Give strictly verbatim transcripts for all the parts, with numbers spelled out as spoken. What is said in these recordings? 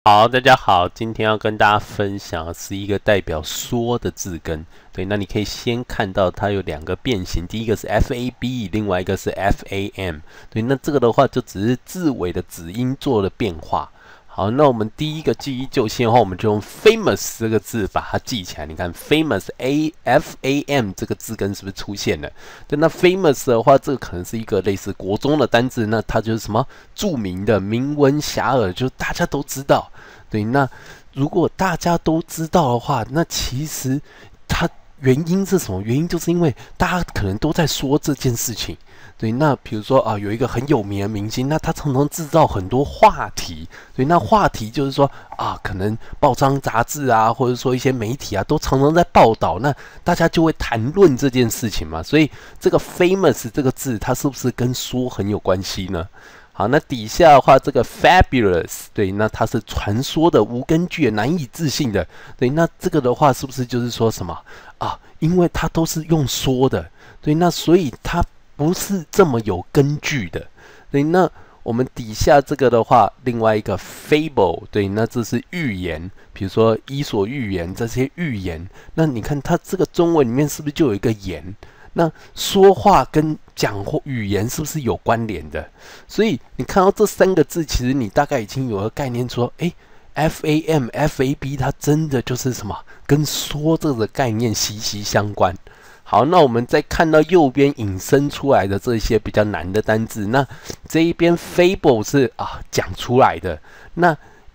好，大家好，今天要跟大家分享的是一个代表说的字根。对，那你可以先看到它有两个变形，第一个是 F A B， 另外一个是 F A M。对，那这个的话就只是字尾的子音做了变化。好，那我们第一个记忆就先的话，我们就用 famous 这个字把它记起来。你看 famous A F A M 这个字根是不是出现了？对，那 famous 的话，这个可能是一个类似国中的单字，那它就是什么著名的、名闻遐迩，就是大家都知道。对，那如果大家都知道的话，那其实它原因是什么？原因就是因为大家可能都在说这件事情。对，那比如说啊，有一个很有名的明星，那他常常制造很多话题。对，那话题就是说啊，可能报章杂志啊，或者说一些媒体啊，都常常在报道，那大家就会谈论这件事情嘛。所以这个 famous 这个字，它是不是跟说很有关系呢？好，那底下的话，这个 fabulous， 对，那它是传说的、无根据的、难以置信的。对，那这个的话，是不是就是说什么啊？因为它都是用说的，对，那所以它不是这么有根据的。对，那我们底下这个的话，另外一个 fable， 对，那这是寓言，比如说伊索寓言这些寓言。那你看它这个中文里面是不是就有一个言？那说话跟讲话语言是不是有关联的？所以你看到这三个字，其实你大概已经有个概念说，诶 F A M、F A B 它真的就是什么，跟说这个概念息息相关。好，那我们再看到右边引申出来的这些比较难的单字，那这一边 fable 是啊讲出来的，那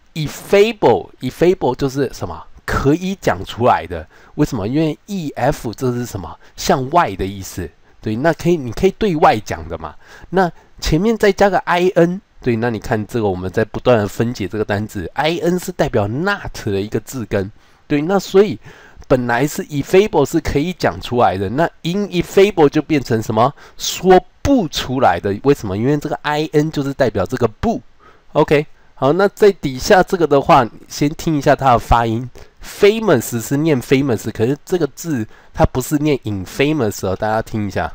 effable，effable 就是什么？可以讲出来的。为什么？因为 E F 这是什么？向外的意思。对，那可以，你可以对外讲的嘛。那前面再加个 I N， 对，那你看这个，我们在不断的分解这个单字 ，I N 是代表 not 的一个字根。对，那所以本来是 effable 是可以讲出来的，那 ineffable 就变成什么？说不出来的。为什么？因为这个 I N 就是代表这个不。OK。好，那在底下这个的话，先听一下它的发音。famous 是念 famous， 可是这个字它不是念 infamous 哦，大家听一下。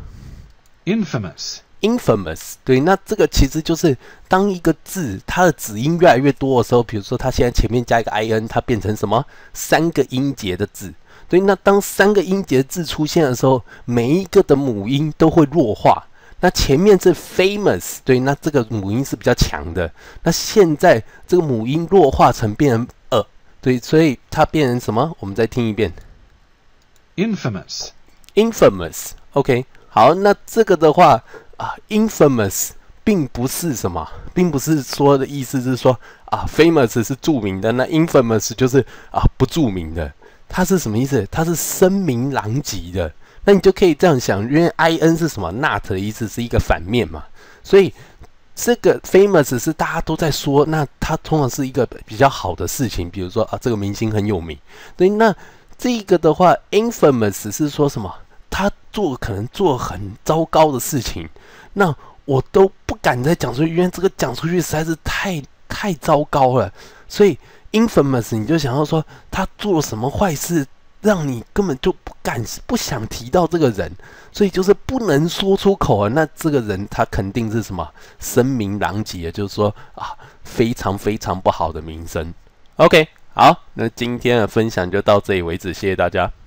infamous，infamous， 对，那这个其实就是当一个字它的子音越来越多的时候，比如说它现在前面加一个 in， 它变成什么？三个音节的字。对，那当三个音节的字出现的时候，每一个的母音都会弱化。那前面是 famous， 对，那这个母音是比较强的。那现在这个母音弱化成变成呃，对，所以它变成什么？我们再听一遍 ，infamous，infamous，OK， 好，那这个的话啊 ，infamous 并不是什么，并不是说的意思是说啊 ，famous 是著名的，那 infamous 就是啊不著名的。它是什么意思？它是声名狼藉的。那你就可以这样想，因为 I N 是什么 ？not 的意思是一个反面嘛，所以这个 famous 是大家都在说，那它通常是一个比较好的事情，比如说啊，这个明星很有名。对，那这个的话 ，infamous 是说什么？他做可能做很糟糕的事情，那我都不敢再讲出去，因为这个讲出去实在是太太糟糕了，所以 infamous 你就想要说他做了什么坏事。让你根本就不敢、不想提到这个人，所以就是不能说出口啊。那这个人他肯定是什么声名狼藉，就是说啊，非常非常不好的名声。OK， 好，那今天的分享就到这里为止，谢谢大家。